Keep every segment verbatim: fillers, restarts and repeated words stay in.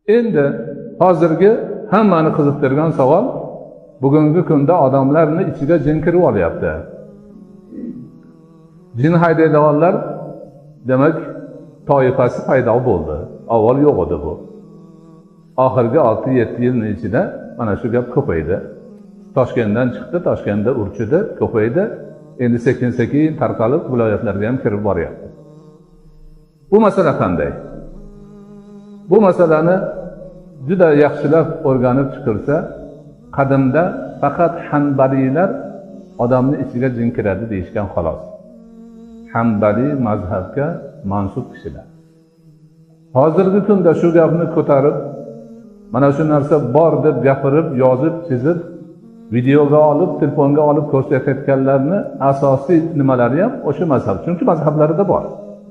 Endi hozirgi hammani qiziqtirgan savol, bugungi kunda odamlarning ichiga jin kirib olyapti. Jin haydaydiganlar demak toifasi paydo bo'ldi. Avval yo'q edi bu. Oxirgi olti yetti yilning ichida mana shu gap ko'paydi. Toshkentdan chiqdi, Toshkentda urchidi, ko'paydi. Endi sekin-sekin tarqalib viloyatlarga ham kirib boryapti. Bu masala qanday? Bu masalani juda yaxshilab o'rganib chiqilsa, qadimda faqat Hanbaliylar odamni ichiga jin kiradi deyishgan xolos. Hanbali mazhabga mansub kishilar. Hozirgi kunda shu gapni ko'tarib, mana shu narsa bor deb gapirib, yozib, chizib, videoga olib, telefonga olib ko'rsatayotganlarni asosiy nimalari ham o'sha mazhab. Chunki mazhablarida bor.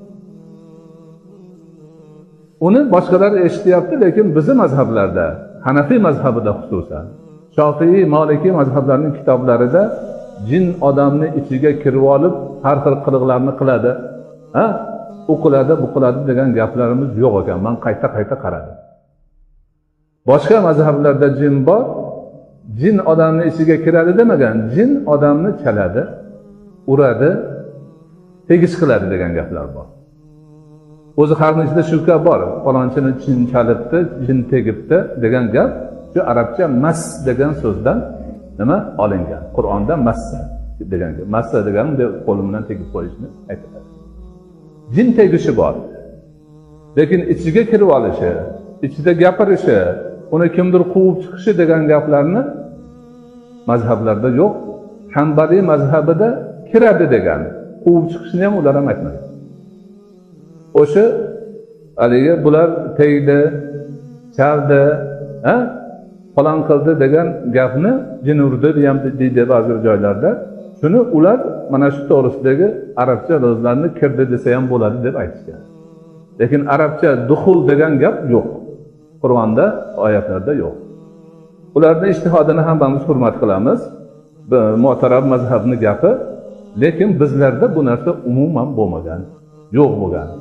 Uni boshqalar eshityapti, lekin bizning mazhablarda, Hanafiy mazhabida xususan, Shofiy, Maliki mazhablarining kitoblarida jin odamni ichiga kirib olib, har xil qiliqlarni qiladi, ha? U qiladi, bu qiladi degan gaplarimiz yo'q ekan. Men qayta-qayta qaradim. Boshqa mazhablarda jin bor, jin odamni ichiga kiradi demagan, jin odamni chaladi, uradi, tegis qiladi degan gaplar bor. O'zi harning ichida shu gap bor. Falonchini jin chalibdi, jin tegibdi degan gap shu arabcha mas degan so'zdan nima olingan. Qur'onda massa degan gap. Massa degani qo'lim bilan tegib qo'yishni aytadi. Jin tegishi bor. Lekin ichiga kirib olishi, ichida gapirishi, uni kimdir quvib chiqishi degan gaplarni mazhablarda yo'q. Hanbali mazhabida kiradi degan, quvib chiqishni ham ular ham aytmaydi. O'sha haligi bular tegdi, chaldi, ha? Falan qildi degan gapni jin urdi ham deydi ba'zi joylarda. Shuni ular mana shu to'g'risidagi arabcha so'zlarni kirdi desa ham bo'ladi deb aytishgan. Lekin arabcha duxul degan gap yo'q. Qur'onda, oyatlarda yo'q. Ularning ijtihodini hammamiz hurmat qilamiz. Mu'tarab mazhabni gapi, lekin bizlarda bu narsa umuman bo'lmagan, yo'q bo'lgan.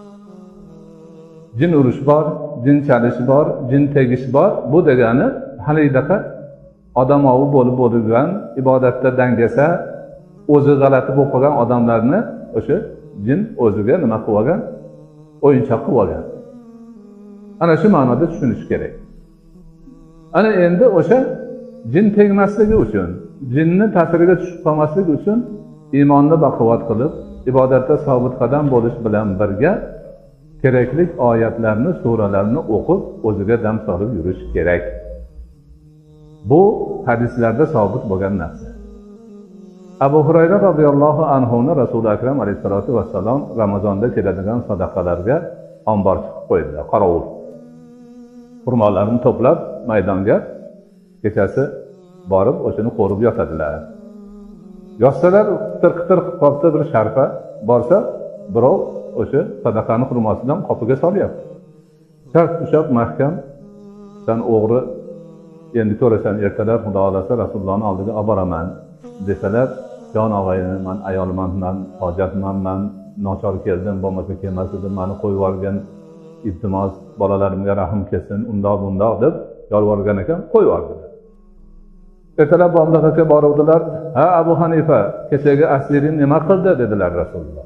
Jin urish bor, jin chalish bor, jin tegish bor. Bu degani halidaqa odamovi bo'lib bo'lgan, ibodatda dangasa, o'zi g'alati bo'lib qolgan odamlarni o'sha jin o'ziga nima qilib olgan? O'yinchoq qilib olgan. Ana shu ma'noda tushunish kerak. Ana endi o'sha jin tegmasligi uchun, jinni ta'siriga tushib qolmasligi uchun iymonni baquvvat qilib, ibodatda sobit qadam bo'lish bilan birga kerakli oyatlarni, suralarni o'qib, o'ziga dam solib yurish kerak. Bu hadislarda sobit bo'lgan narsa. Abu Hurayra radhiyallohu anhu ni Rasul akram alayhisolatu vassalom Ramazonda keladigan sadaqalarga ombor chiqib qo'ydilar, qorovul. Xurmolarni to'plab maydonga kechasi borib, o'shani qo'rib yotadilar. Yotsalar, qitir-qitir qolsa bir sharpa borsa, birov o'sha sadaqani xurmosidan qopiga solyapti. Shart ushab mahkam, sen o'g'ri, endi ko'rasan ertalar Xudo xolasa Rasulullohning oldiga olib boraman desalar, jon og'ayni, men ayolman, men hojatman, men nochor keldim, bo'lmasa kelmas edim, meni qo'yib yuborgan, iltimos bolalarimga rahim kelsin, undoq bundoq deb yolvorgan ekan, qo'yib yubordilar. Ertalab bomdaqaga boruvdilar, "Ha Abu Hanifa, kechagi asiring nima qildi?" dedilar Rasululloh.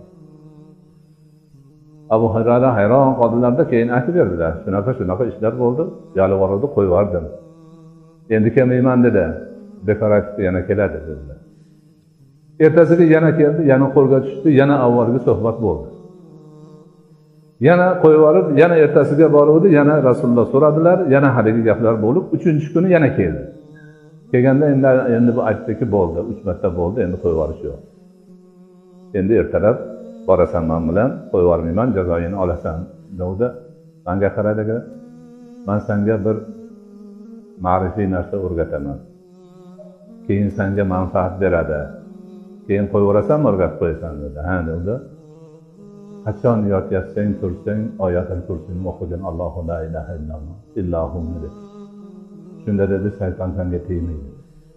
Abu Hurayra hayron qoldilarda, keyin aytib berdilar. Shunaqa shunaqa ishlar bo'ldi, yolvordi, qo'yib yubordim. Endi kelmayman dedi. Bekor aytib yana keladi dedilar. Ertasiga yana keldi, yana qo'lga tushdi, yana avvalgi suhbat bo'ldi. Yana qo'yib yuborib, yana ertasiga boruvdi, yana Rasululloh so'radilar, yana haligi gaplar bo'lib, uchinchi kuni yana keldi. Kelganda endi endi bu aytdiki bo'ldi, uch marta bo'ldi, endi qo'yib yuborish yo'q. Endi ertalab borasan men bilan, qo'yib yubormayman, jazoyini olasan. Dedi. Menga qaradiga, men senga bir ma'rifiy narsa o'rgataman. Keyin senga manfaat beradi. Keyin qo'yib yuborasanmi, o'rgatib qo'yasan dedi. Ha dedi. Qachon yotyapsang, tursang, oyatul kursini o'qigan Allohu la ilaha illalloh, illahum dedi. Shunda dedi, shayton senga tegmaydi.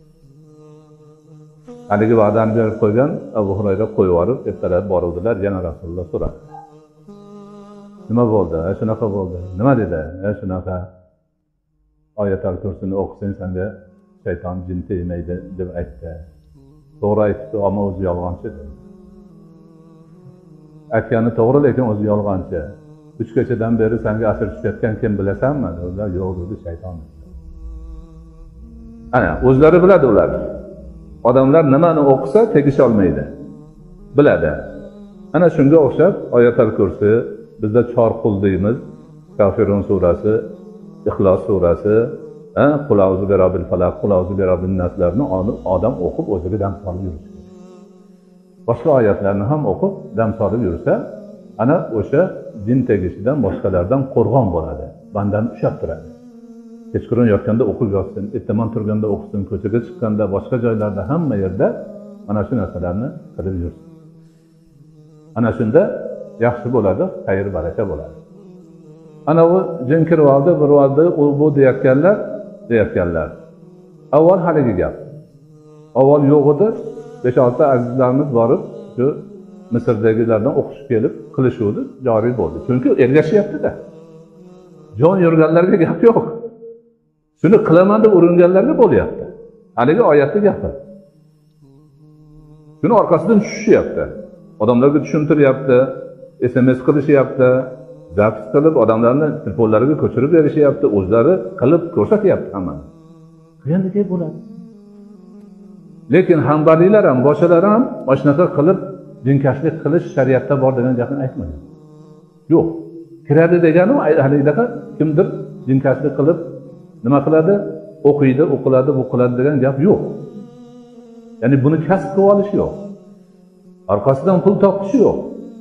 Haligi va'dani berib qo'ygan Abu Hurayra qo'yib yuborib, ertalab boruvdilar, yana Rasululloh so'radi. Nima bo'ldi? Ha, shunaqa bo'ldi. Nima dedi? Ha, shunaqa. Oyat-al Kursini o'qisang senga shayton jin tegmaydi deb aytdi. To'g'ri aytibdi, ammo o'zi yolg'onchi dedi. Aytgani to'g'ri, lekin o'zi yolg'onchi. Uch kechadan beri senga asir tushayotgan kim bilasanmi? Ular yo'q dedi, shayton. Ana, o'zlari biladi ular. Odamlar nimani o'qisa tegisha olmaydi. Biladi. Ana shunga o'xshab Oyat-al Kursi bizda chorqul deymiz. Kafirun surasi, Ixlos surasi, Qul a'uzu bi robbil falaq, Qul a'uzu bi robbin naslarni odam o'qib o'ziga dam solib yurishi. Boshqa oyatlarni ham o'qib dam solib yursa, ana o'sha jin tegishidan boshqalardan qo'rg'on bo'ladi. Bandani ushlab turadi. Kechqurun yotganda o'qib yotsin, ertaman turganda o'qisin, ko'chaga chiqqanda, boshqa joylarda hamma yerda mana shu narsalarni qilib yursin. Ana shunda yaxshi bo'ladi, xayr baraka bo'ladi. Ana bu jin kirib oldi, bir oldi, u bu deyotganlar, deyotganlar. Avval haligi gap. Avval yo'q edi, besh olti azizlarimiz borib, shu Misrdagilardan o'qishib kelib, qilishuvdi, joriy bo'ldi. Chunki ergashyapti-da. Jon yurganlarga gap yo'q. Shuni qilaman deb uringanlarga bo'lyapti. Haligi oyatda gapi. Shuni orqasidan tushishyapti. Odamlarga tushuntiryapti, S M S qilishyapti, zaps qilib odamlarni telefonlariga ko'chirib berishyapti, o'zlari qilib ko'rsatyapti hammani. Qiyinligi bo'ladi. Lekin hanbaliylar ham, boshqalar ham mana shunaqa qilib dinkashlik qilish shariatda bor degan gapni aytmagan. Yo'q. Kiradi degani halidaqa kimdir dinkashlik qilib nima qiladi? O'qiydi, o'qiladi, bu qiladi degan gap yo'q. Ya'ni buni kasb qilib olish yo'q. Orqasidan pul topish yo'q.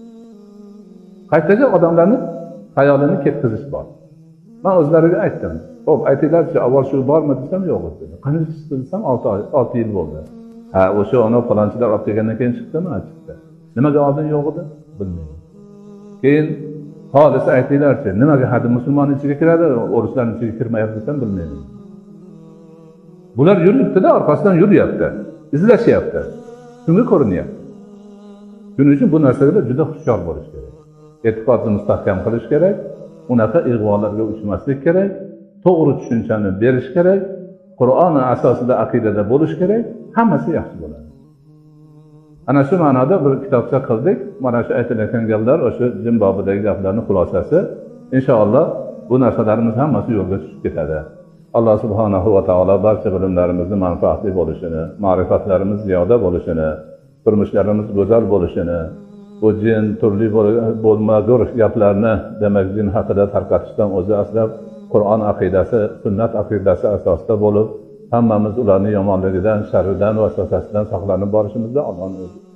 Qaytaga odamlarni xayolini ketkazish bor. Men o'zlariga aytdim. Xo'p, aytinglarchi, avval shu bormi desam, yo'q dedi. Qanday chiqdi desam, olti yil bo'ldi. Ha, o'sha ona falonchilar olib kelgandan keyin chiqdimi? Chiqdi. Nimaga oldin yo'q edi? Bilmayman. Keyin xolis aytinglarchi, nimaga hadi musulmon ichiga kiradi, o'rislarning ichiga kirmayapti desam, bilmayman. Bular yuribdi-da, orqasidan yuryapti, izlashyapti. Shunga ko'rinyapti. Shuning uchun bu narsaga juda hushyor bo'lish kerak. E'tiqodni mustahkam qilish kerak, unaqa ig'volarga uchmaslik kerak, to'g'ri tushunchani berish kerak, Qur'on asosida aqidada bo'lish kerak, hammasi yaxshi bo'ladi. Ana shu ma'noda bir kitobcha qildik. Mana shu aytilayotgan gaplar o'sha jin bobidagi gaplarning xulosasi. Inshaalloh bu narsalarimiz hammasi yo'lga tushib ketadi. Alloh subhanahu va taolo barcha bilimlarimizni manfaatli bo'lishini, ma'rifatlarimiz ziyoda bo'lishini, turmushlarimiz go'zal bo'lishini, bu jin turli bo'lmagur gaplarni, demak jin haqida tarqatishdan o'zi aslab Qur'on aqidasi, sunnat aqidasi asosida bo'lib, hammamiz ularning yomonligidan, sharridan va vasvasasidan saqlanib borishimizda Allohning o'zi